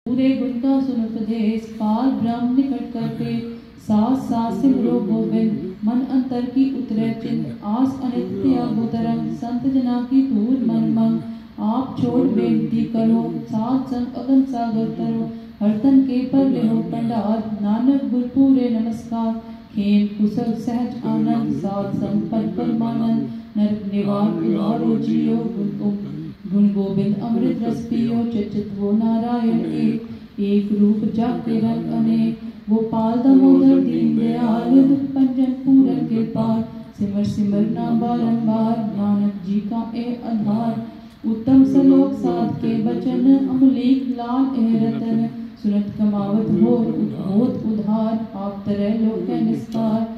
पूरे गुण का सुन उपदेश पाल ब्रह्म निकट करके सास सास सिमरो गोविंद मन अंतर की उतरे चिन्ह आस अनित्य गोतरंग संत जना की दूर मन मंग आप छोड़ बेनती करो सात संग अगन सागर तरो हर तन के पर लेहो पंडार नानक गुर पूरे नमस्कार खेल कुशल सहज आनंद सात संग पद परमानंद नरक निवार उदारो जियो गुण गोविंद अमृत रस पियो चित वो नारायण एक रूप जाके रंग अनेक गोपाल दामोदर दीन दयाल दुख पंजन पूरन के पार सिमर सिमर नाम बारंबार नानक जी का ए आधार उत्तम सलोक साध के बचन अमलीक लाल ए रतन सुनत कमावत होत उधार आप तरह लोक निस्तार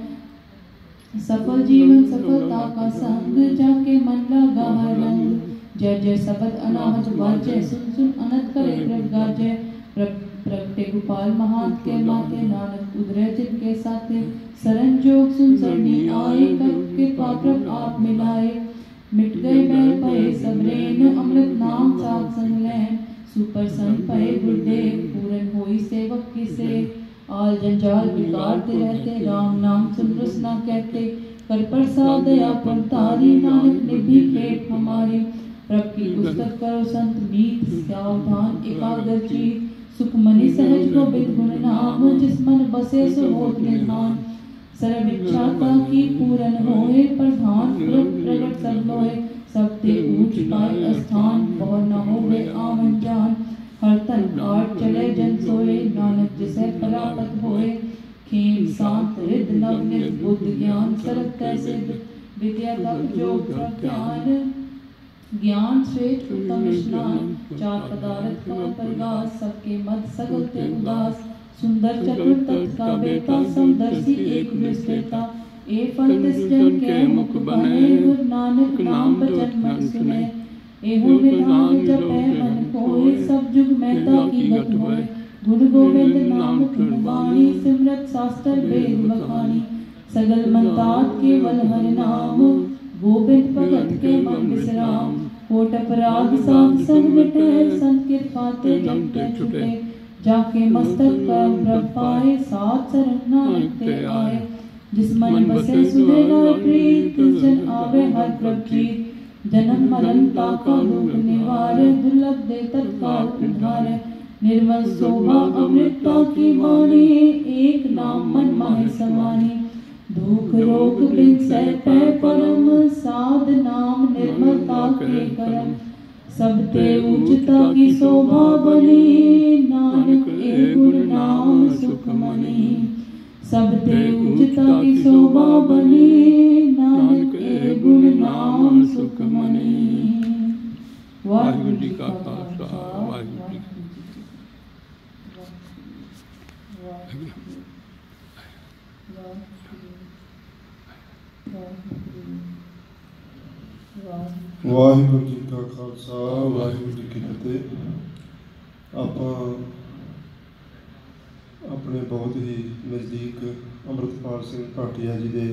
सफल जीवन सफलता का संग जाके मन लगा रंग जय जय सबद अनाहत वाजय सुन सुन अनंत करे प्रभ गाजय प्रगटे गोपाल महान के माते नानक उदरे जिनके साथे सरन जोग सुन सरनी आए के पात्र आप मिलाए मिट गए मैं पए सबरेन अमृत नाम साथ संग लैन सुपर सन पए गुरुदेव पूरन होई सेवक की से आल जंजाल बिगाड़ते रहते राम नाम सुन रसना कहते कर प्रसाद दया पर तारी नानक निधि खेत हमारी प्रभ की पुस्तक करो संत मीत सावधान एकाग्र चित सुख मनि सहज गोविंद गुण नाम जिस मन बसे सो होत निधान सर्व इच्छा का की पूरन होए प्रधान प्रगट सब लोए सबते ऊंच पाए स्थान और न होवे आवन जान हर तन काट चले जन सोए नानक जिसे परापत होए खेम शांत हृद नवनित बुद्ध ज्ञान सरत कैसे विद्या तप योग ज्ञान ज्ञान श्रेष्ठ उत्तम स्नान चार पदार्थ का प्रकाश सबके मत सकल ते उदास सुंदर चतुर तत् का बेटा समदर्शी एक विस्तेता ए फल जन के मुख बने गुरु नानक नाम बचन मन सुने एहो विधान जपे मन कोय सब जुग महता की गत होए गुण गोविंद नाम धुन वाणी सिमरत शास्त्र वेद बखानी सगल मनतात केवल हरि नाम गोविंद भगत के मन विश्राम कोट अपराध साध संग मिटे संत कृपा ते जगते छुटे जाके मस्तक का प्रभ पाए सात शरण नानक ते आए जिस मन बसे सुनेगा प्रीत जन आवे हर प्रभ जीत जन्म मरण ताका दुख निवारे दुर्लभ दे तत्काल उद्धारे निर्मल शोभा अमृता की वाणी एक नाम मन माहे समानी दुख रोग बिन सह परम साध नाम निर्मलता के करम सबते उच्चता की शोभा बनी नानक ए गुण नाम सुख मनी सबते उच्चता की शोभा बनी नानक ए गुण नाम सुख मनी वाहिगुरु जी का खालसा वाहिगुरु जी वाहिगुरु जी का खालसा वाहिगुरु जी की फतेह। ਆਪਾਂ ਆਪਣੇ बहुत ही नज़दीक अमृतपाल सिंह भाटिया जी ਦੇ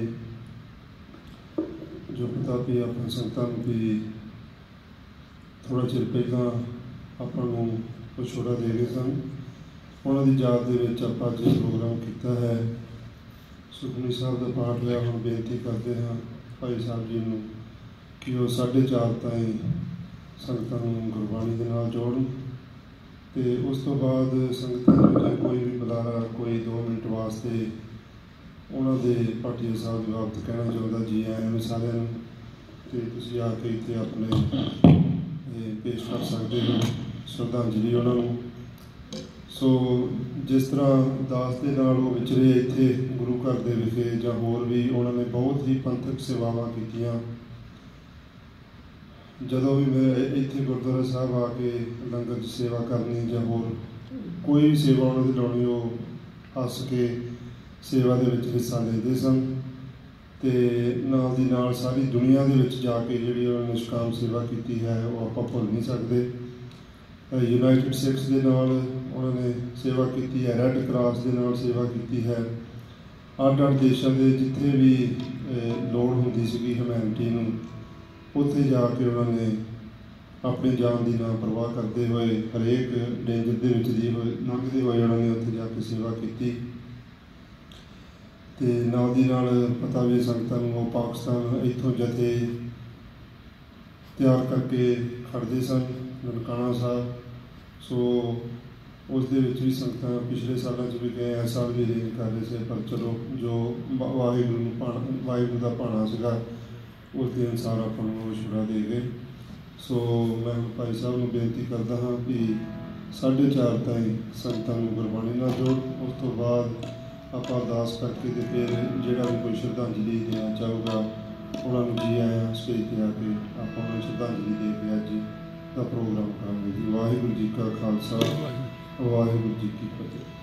जो पिता भी ਆਪਣੇ ਸੰਤਾਂ ਨੂੰ ਵੀ ਥੋੜ੍ਹਾ ਚਿਰ ਪਹਿਲਾਂ ਆਪਾਂ ਨੂੰ ਵਿਛੋੜਾ ਦੇ ਗਏ ਸਨ। ਉਹਨਾਂ ਦੀ ਯਾਦ ਦੇ ਵਿੱਚ ਆਪਾਂ ਅੱਜ ਪ੍ਰੋਗਰਾਮ ਕੀਤਾ ਹੈ। ਸੁਖਮਨੀ ਸਾਹਿਬ ਦਾ ਪਾਠ ਲਿਆ। ਹੁਣ ਬੇਨਤੀ ਕਰਦੇ ਹਾਂ ਭਾਈ ਸਾਹਿਬ ਜੀ ਨੂੰ कि वो 4:30 ताईं संगतां नूं गुरबाणी दे नाल जोड़न ते उस तो बाद संगतां नूं जे कोई भी बुलारा कोई 2 मिनट वास्ते उन्हां दे भाटिया साहब दे बाबत कहना चाहुंदा जी आयां नूं सारिआं नूं ते तुसीं आके इत्थे अपने पेश कर सकदे हो श्रद्धांजलि उन्हां नूं। सो जिस तरह दास दे नाल वो विचरे इत्थे गुरु घर दे विखे जां होर भी उन्हां ने बहुत ही पंथक सेवावां कीतियां। ਜਦੋਂ ਵੀ ਮੈਂ ਇੱਥੇ ਗੁਰਦੁਆਰਾ ਸਾਹਿਬ ਆ ਕੇ ਲੰਗਰ 'ਚ ਸੇਵਾ ਕਰਨੀ ਜਾਂ ਹੋਰ ਕੋਈ ਵੀ ਸੇਵਾ ਉਹਨਾਂ ਦੀ ਲਾਉਣੀ ਉਹ ਹੱਸ ਕੇ ਸੇਵਾ ਦੇ ਵਿੱਚ ਹਿੱਸਾ ਲੈਂਦੇ ਸਨ ਅਤੇ ਨਾਲ ਦੀ ਨਾਲ ਸਾਰੀ ਦੁਨੀਆ ਦੇ ਵਿੱਚ ਜਾ ਕੇ ਜਿਹੜੀ ਉਹਨਾਂ ਨੇ ਨਿਸ਼ਕਾਮ ਸੇਵਾ ਕੀਤੀ ਹੈ ਉਹ ਆਪਾਂ ਭੁੱਲ ਨਹੀਂ ਸਕਦੇ। ਯੂਨਾਈਟਿਡ ਸਿੱਖਸ ਦੇ ਨਾਲ ਉਹਨਾਂ ਨੇ ਸੇਵਾ ਕੀਤੀ ਹੈ, ਰੈੱਡ ਕਰਾਸ ਦੇ ਨਾਲ ਸੇਵਾ ਕੀਤੀ ਹੈ। ਅੱਡ-ਅੱਡ ਦੇਸ਼ਾਂ ਦੇ ਜਿੱਥੇ ਵੀ ਲੋੜ ਹੁੰਦੀ ਸੀਗੀ ਹਿਊਮੈਨਿਟੀ ਨੂੰ ਉੱਥੇ ਜਾ ਕੇ ਉਹਨਾਂ ਨੇ अपनी जान की ना परवाह करते हुए हरेक डेंजर के लंघते हुए उन्होंने उत्थे जाके सेवा की। तो नाल दी नाल पता भी संगतां नूं पाकिस्तान इत्थों जथे तैयार करके खड़ते सन ननकाना साहब। सो उस दे विच भी संगतां पिछले सालों भी गए, इस साल भी अरेंज कर रहे थे, पर चलो जो वाहिगुरू का भाणा सीगा उसके अनुसार अपन छुड़ा दे गए। सो मैं भाई साहब को बेनती करता हाँ कि 4:30 ताईं संगतां नूं गुरबाणी नाल जोड़, उस तो बाद आप अरदास करके तो फिर जोड़ा भी कोई श्रद्धांजलि देना चाहूँगा उन्होंने जी आया स्टेज पर आके आप श्रद्धांजलि दे के अज का प्रोग्राम करांगे जी। वाहिगुरू जी का खालसा वाहिगुरू जी की फतेह।